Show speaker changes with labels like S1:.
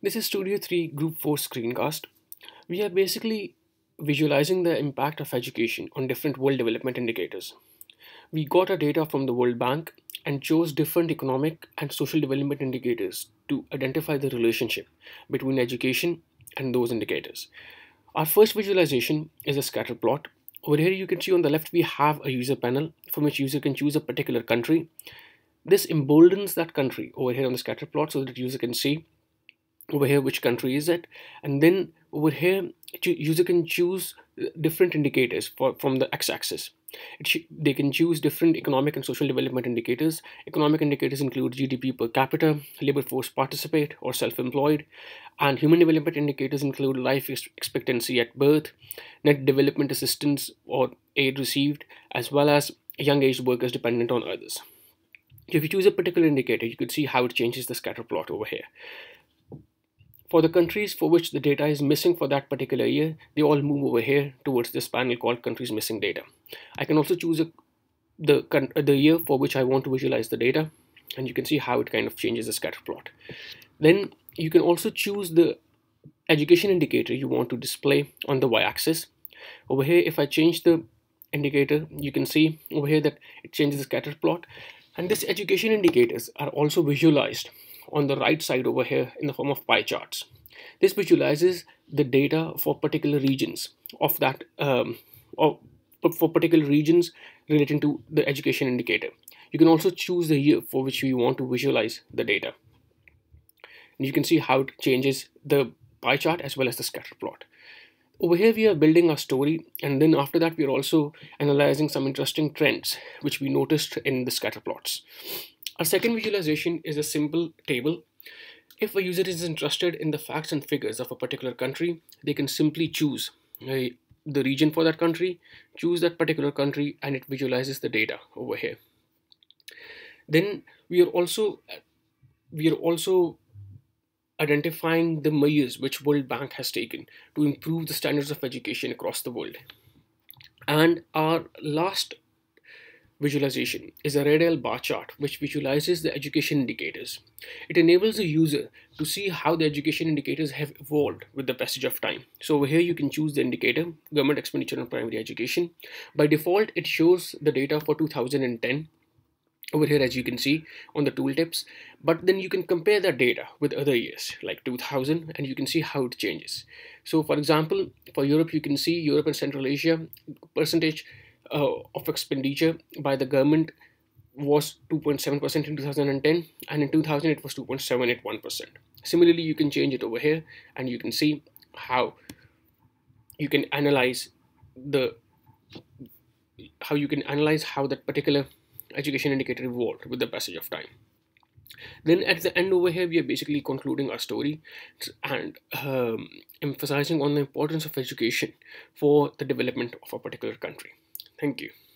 S1: This is Studio 3 Group 4 screencast. We are basically visualizing the impact of education on different world development indicators. We got our data from the World Bank and chose different economic and social development indicators to identify the relationship between education and those indicators. Our first visualization is a scatter plot. Over here you can see on the left we have a user panel from which user can choose a particular country. This emboldens that country over here on the scatter plot so that user can see over here which country is it, and then over here user can choose different indicators from the x-axis. They can choose different economic and social development indicators. Economic indicators include GDP per capita, labor force participate or self-employed, and human development indicators include life expectancy at birth, net development assistance or aid received, as well as young aged workers dependent on others. So if you choose a particular indicator, you could see how it changes the scatter plot over here. For the countries for which the data is missing for that particular year, they all move over here towards this panel called countries missing data. I can also choose the year for which I want to visualize the data, and you can see how it kind of changes the scatter plot. Then you can also choose the education indicator you want to display on the y-axis. Over here, if I change the indicator, you can see over here that it changes the scatter plot, and these education indicators are also visualized on the right side over here in the form of pie charts. This visualizes the data for particular regions of that or for particular regions relating to the education indicator. You can also choose the year for which you want to visualize the data. And you can see how it changes the pie chart as well as the scatter plot. Over here we are building our story, and then after that we are also analyzing some interesting trends which we noticed in the scatter plots. Our second visualization is a simple table. If a user is interested in the facts and figures of a particular country, they can simply choose the region for that country, choose that particular country, and it visualizes the data over here. Then we are also identifying the measures which World Bank has taken to improve the standards of education across the world. And our last visualization is a radial bar chart which visualizes the education indicators. It enables the user to see how the education indicators have evolved with the passage of time. So over here you can choose the indicator, government expenditure on primary education. By default, it shows the data for 2010 over here, as you can see on the tooltips, but then you can compare that data with other years like 2000 and you can see how it changes. So for example, for Europe, you can see Europe and Central Asia percentage of expenditure by the government was 2.7% in 2010, and in 2000 it was 2.781%. Similarly, you can change it over here and you can see how you can analyze how that particular education indicator evolved with the passage of time. Then at the end over here, we are basically concluding our story and emphasizing on the importance of education for the development of a particular country. Thank you.